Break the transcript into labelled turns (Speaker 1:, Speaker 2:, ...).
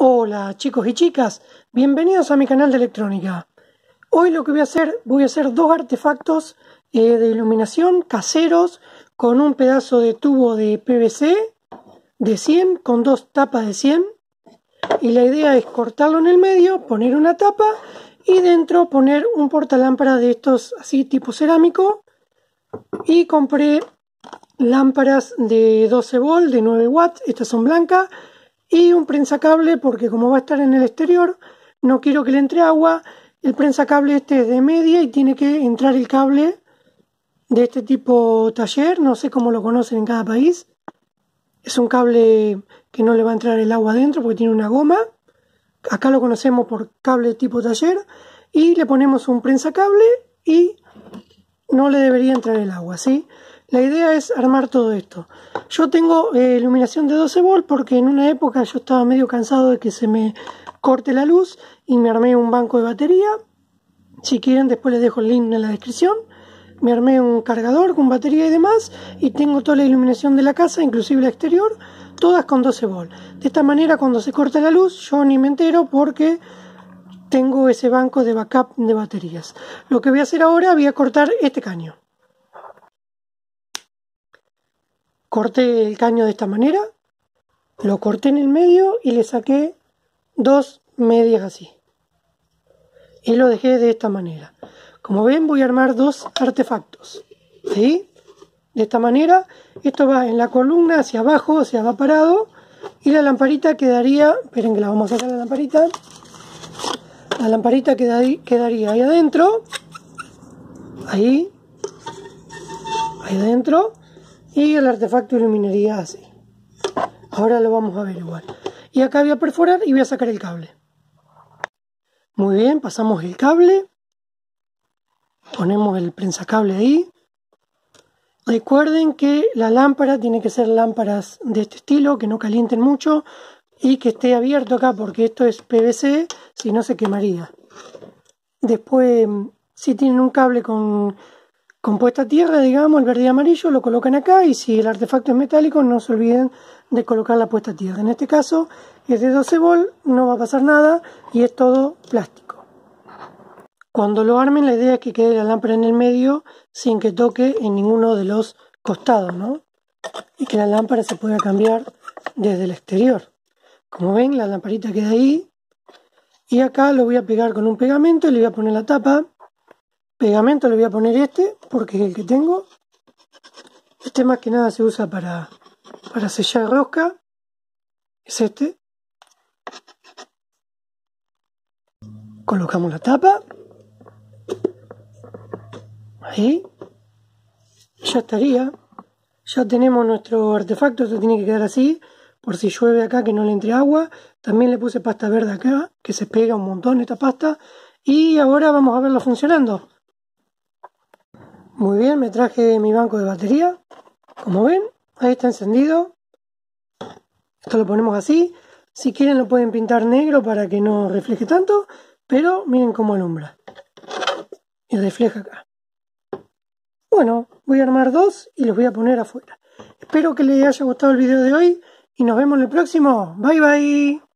Speaker 1: Hola chicos y chicas, bienvenidos a mi canal de electrónica. Hoy lo que voy a hacer dos artefactos de iluminación caseros con un pedazo de tubo de PVC de 100 con dos tapas de 100 y la idea es cortarlo en el medio, poner una tapa y dentro poner un portalámpara de estos así tipo cerámico. Y compré lámparas de 12 volt de 9 watts, estas son blancas, y un prensacable porque como va a estar en el exterior no quiero que le entre agua. El prensacable este es de media y tiene que entrar el cable de este tipo taller, no sé cómo lo conocen en cada país. Es un cable que no le va a entrar el agua adentro porque tiene una goma. Acá lo conocemos por cable tipo taller y le ponemos un prensacable y no le debería entrar el agua, ¿sí? La idea es armar todo esto. Yo tengo iluminación de 12 volt porque en una época yo estaba medio cansado de que se me corte la luz y me armé un banco de batería. Si quieren después les dejo el link en la descripción. Me armé un cargador con batería y demás y tengo toda la iluminación de la casa, inclusive la exterior, todas con 12 volt. De esta manera cuando se corta la luz yo ni me entero porque tengo ese banco de backup de baterías. Lo que voy a hacer ahora, voy a cortar este caño. Corté el caño de esta manera, lo corté en el medio y le saqué dos medias así. Y lo dejé de esta manera. Como ven, voy a armar dos artefactos, ¿sí? De esta manera, esto va en la columna hacia abajo, o sea, va parado. Y la lamparita quedaría, esperen que la vamos a sacar la lamparita. La lamparita quedaría ahí adentro, ahí adentro, y el artefacto iluminaría así. Ahora lo vamos a ver igual. Y acá voy a perforar y voy a sacar el cable. Muy bien, pasamos el cable, ponemos el prensacable ahí. Recuerden que la lámpara tiene que ser lámparas de este estilo, que no calienten mucho y que esté abierto acá porque esto es PVC, si no se quemaría. Después, si tienen un cable con puesta a tierra, digamos, el verde y amarillo, lo colocan acá, y si el artefacto es metálico, no se olviden de colocar la puesta a tierra. En este caso es de 12 volt, no va a pasar nada y es todo plástico. Cuando lo armen, la idea es que quede la lámpara en el medio sin que toque en ninguno de los costados, ¿no? Y que la lámpara se pueda cambiar desde el exterior. Como ven, la lamparita queda ahí. Y acá lo voy a pegar con un pegamento y le voy a poner la tapa. Pegamento le voy a poner este porque es el que tengo. Este más que nada se usa para sellar rosca. Es este. Colocamos la tapa. Ahí. Ya estaría. Ya tenemos nuestro artefacto. Esto tiene que quedar así. Por si llueve acá que no le entre agua. También le puse pasta verde acá, que se pega un montón esta pasta. Y ahora vamos a verlo funcionando. Muy bien, me traje mi banco de batería. Como ven, ahí está encendido. Esto lo ponemos así. Si quieren lo pueden pintar negro para que no refleje tanto. Pero miren cómo alumbra. Y refleja acá. Bueno, voy a armar dos y los voy a poner afuera. Espero que les haya gustado el video de hoy. Y nos vemos en el próximo. Bye bye.